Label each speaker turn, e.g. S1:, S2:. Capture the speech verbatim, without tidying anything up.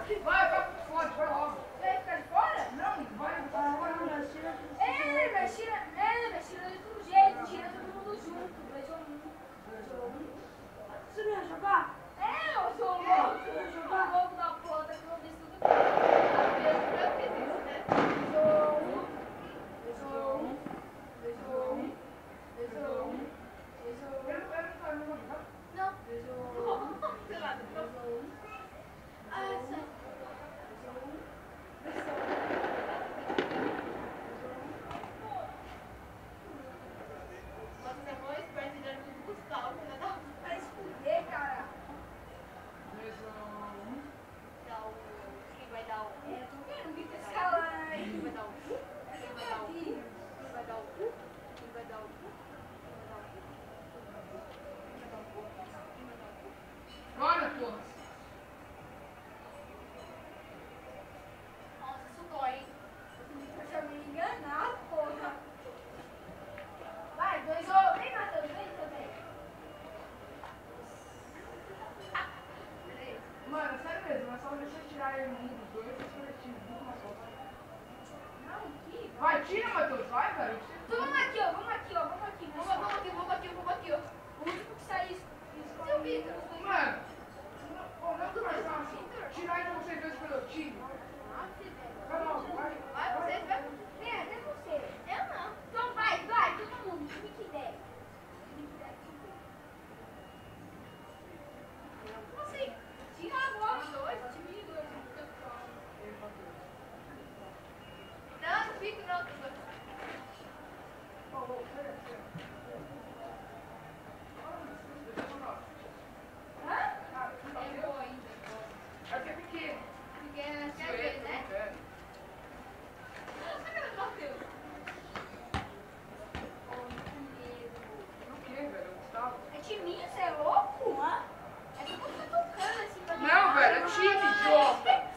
S1: Vai, vai pro fora, vai logo.
S2: Vai ficar de fora?
S1: Não, vai pro fora.
S2: É, mas tira, é, mas tira de todo jeito, tira todo mundo junto. Beijou um. Beijou um.
S3: Você não ia jogar?
S2: É, eu sou louco. Eu sou louco da planta que eu vi tudo. A mesma que eu fiz isso, né? Beijou um. Beijou um. Beijou um. Beijou um. Beijou um.
S1: Eu não quero ficar no lugar.
S2: Não. Beijou um. Sei lá, beijou um. Ah, essa. Beijou um. Beijou um. Nossa, você é mó esperto de amigo do Gustavo, né? Vai escolher, cara.
S1: Beijou um.
S2: Dá o... Quem vai dar o... É, tô vendo que tá escalando aí. Quem vai dar o... Quem vai dar o... Quem vai dar o... Quem vai dar o...
S1: Bora, porra.
S2: Nossa, isso dói, hein? Eu já me enganar, porra. Vai, dois ou... Vem, Matheus, vem também.
S1: Mano, sério mesmo, é só deixa eu tirar ele um dos dois, deixa eu tirar uma só.
S2: Não, aqui.
S1: Vai, tira, Matheus, vai, velho.
S2: Então vamos aqui, ó, vamos aqui, ó, vamos aqui. Vamos, vamos aqui, vamos aqui, vamos aqui, ó. O último que sair... Seu Vitor.
S1: Mano, não, não é mais fácil tirar ele vocês dois pelo time. Vai logo, vai.
S2: Vai, você vai. Vem, até você. Eu não. Então vai, vai, todo mundo. Time que der. Time que der. Como assim? Tira agora. Dois, time de dois. Não, não fica não.
S1: Ó, ó, pera, pera.
S2: Hã?
S1: Ah,
S2: É boa ainda.
S1: aqui é pequeno.
S2: Pequena, quer ver, né?
S1: É.
S2: Olha o Matheus.
S1: O que, velho? Gustavo?
S2: É timinho, você é louco? Hã? É que você tá tocando assim pra
S1: Não, velho, é time, idiota.